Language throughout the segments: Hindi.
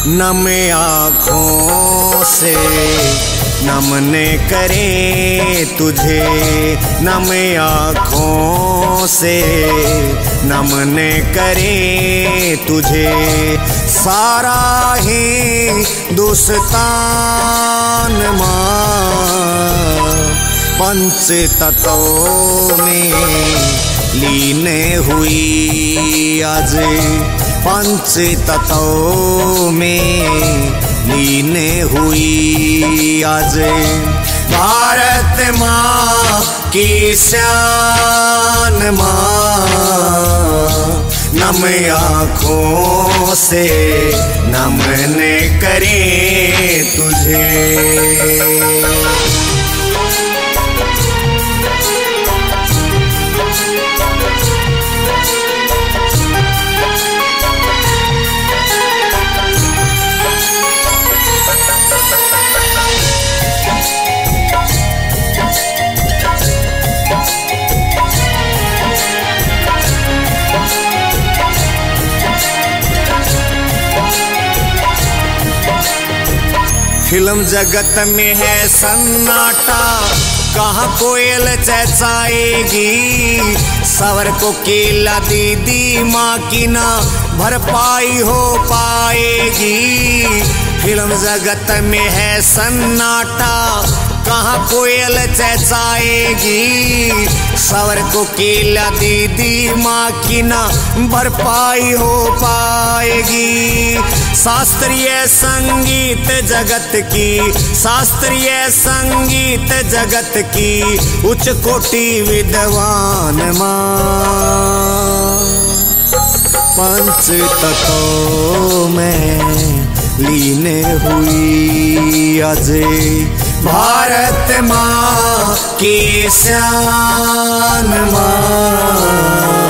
नम आँखों से नमने करें तुझे, नम आँखों से नमने करें तुझे। सारा हिंदुस्तान माँ पंच तत्वों में लीन हुई आज, पंच तत्वों में लीन हुई आज। भारत माँ की शान माँ नम आँखों से नमने करें तुझे। फिल्म जगत में है सन्नाटा, कहाँ कोयल चहचहाएगी। सवर को केला दीदी माँ की ना भरपाई हो पाएगी। फिल्म जगत में है सन्नाटा, कहाँ कोयल चहचहाएगी। सवर को केला दीदी माँ की ना भरपाई हो पाएगी। शास्त्रीय संगीत जगत की, शास्त्रीय संगीत जगत की उच्च कोटि विद्वान माँ पंच तत्वों में लीन हुई आज। भारत माँ की शान माँ।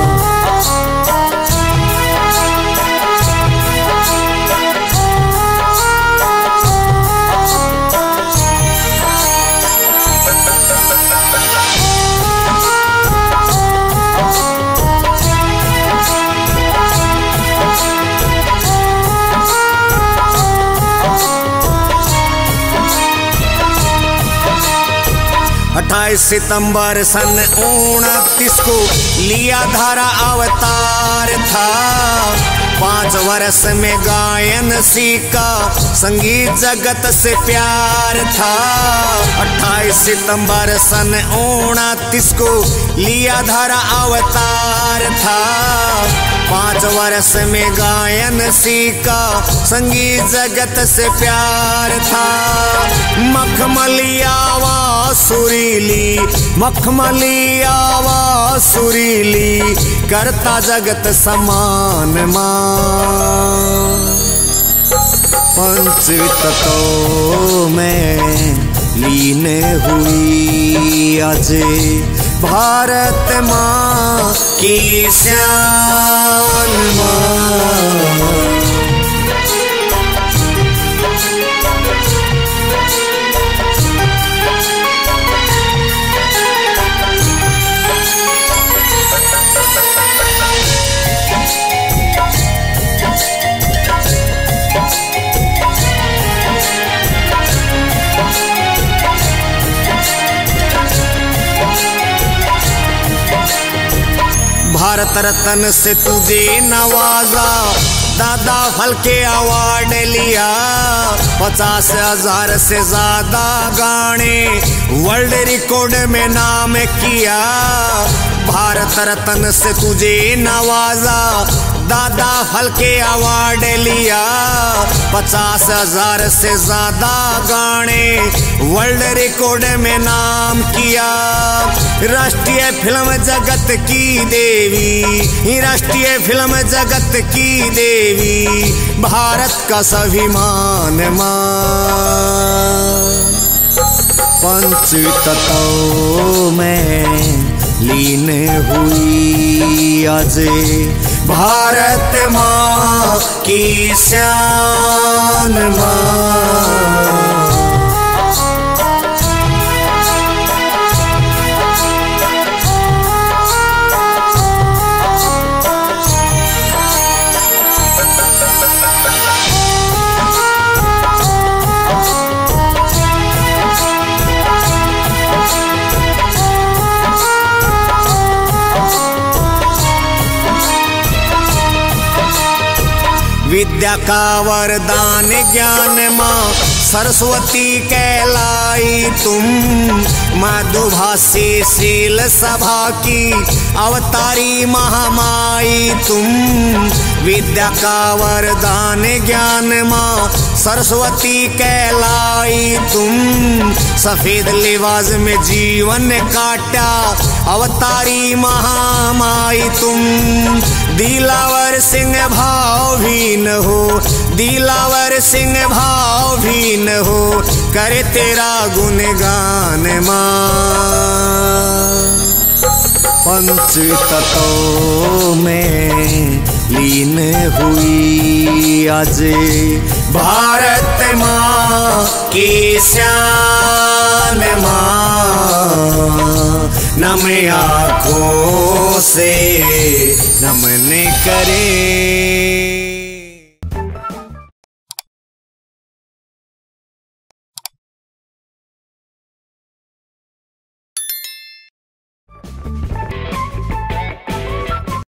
सितंबर सन 29 को लिया धारा अवतार था। 5 वर्ष में गायन सीखा, संगीत जगत से प्यार था। 28 सितंबर सन 29 को लिया धारा अवतार था। 5 वर्ष में गायन सीखा, संगीत जगत से प्यार था। मखमली आवाज़ सुरीली, मखमली आवाज़ सुरीली करता जगत समान माँ पंच तत्वों में लीन हुई आज। भारत माँ की शान माँ। भारत रत्न से तुझे नवाजा, दादा फलके अवार्ड लिया। 50,000 से ज्यादा गाने वर्ल्ड रिकॉर्ड में नाम किया। भारत रत्न से तुझे नवाजा, दादा फलके अवार्ड लिया। 50,000 से ज्यादा गाने वर्ल्ड रिकॉर्ड में नाम किया। राष्ट्रीय फिल्म जगत की देवी, राष्ट्रीय फिल्म जगत की देवी, भारत का स्वाभिमान माँ पंच तत्वों में लीन हुई आज। भारत माँ की शान माँ। विद्या का वरदान ज्ञान माँ सरस्वती कहलाई तुम। मधुभाषी शील सभा की अवतारी महामाई तुम। विद्या का वरदान ज्ञान माँ सरस्वती कहलाई तुम। सफेद लिबास में जीवन काटा अवतारी महामाई तुम। दिलावर सिंह भाव भी न हो, दिलावर सिंह भाव भी न हो, करे तेरा गुणगान माँ। पंच तत्वों में लीन हुई आज भारत माँ की शान माँ। नम आँखों से नमन करे